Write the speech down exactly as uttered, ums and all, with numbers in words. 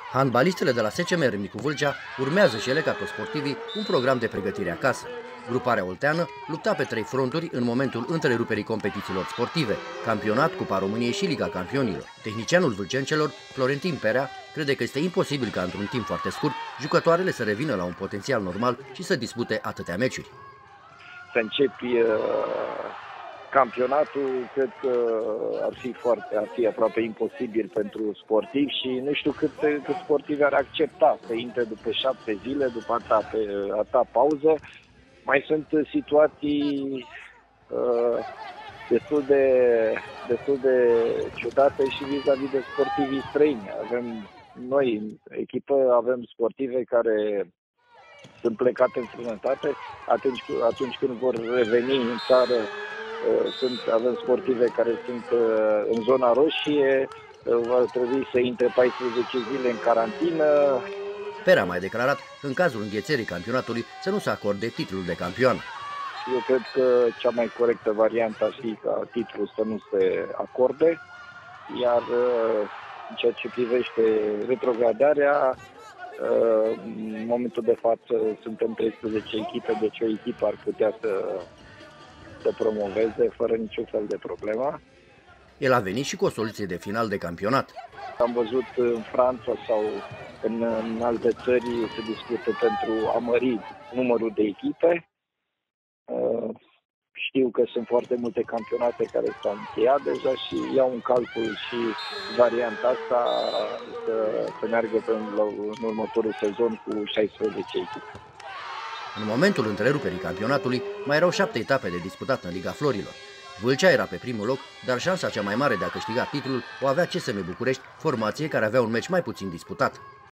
Handbalistele de la S C M Râmnicu Vâlcea urmează și ele, ca toți sportivii, un program de pregătire acasă. Gruparea olteană lupta pe trei fronturi în momentul întreruperii competițiilor sportive, campionat, Cupa României și Liga Campionilor. Tehnicianul vâlcencelor, Florentin Perea, crede că este imposibil ca într-un timp foarte scurt jucătoarele să revină la un potențial normal și să dispute atâtea meciuri. Să începi uh, campionatul, cred că ar fi foarte, ar fi aproape imposibil pentru sportivi și nu știu cât, cât sportivi ar accepta să intre după șapte zile, după atâta, pe, atâta pauză. Mai sunt situații uh, destul, de, destul de ciudate și vis-a-vis de sportivii străini. Avem noi, în echipă, avem sportive care sunt plecate în străinătate. Atunci, atunci când vor reveni în țară, uh, sunt, avem sportive care sunt uh, în zona roșie, uh, va trebui să intre paisprezece zile în carantină. Perea a mai declarat că în cazul înghețării campionatului să nu se acorde titlul de campion. Eu cred că cea mai corectă variantă ar fi ca titlul să nu se acorde, iar în ceea ce privește retrogradarea, în momentul de față suntem treisprezece echipe, deci o echipă ar putea să se promoveze fără niciun fel de problemă. El a venit și cu o soluție de final de campionat. Am văzut în Franța sau în, în alte țări se discută pentru a mări numărul de echipe. Știu că sunt foarte multe campionate care s-au încheiat deja și iau în calcul și varianta asta să, să meargă pe, în următorul sezon cu șaisprezece echipe. În momentul întreruperii campionatului mai erau șapte etape de disputat în Liga Florilor. Vâlcea era pe primul loc, dar șansa cea mai mare de a câștiga titlul o avea C S M București, formație care avea un meci mai puțin disputat.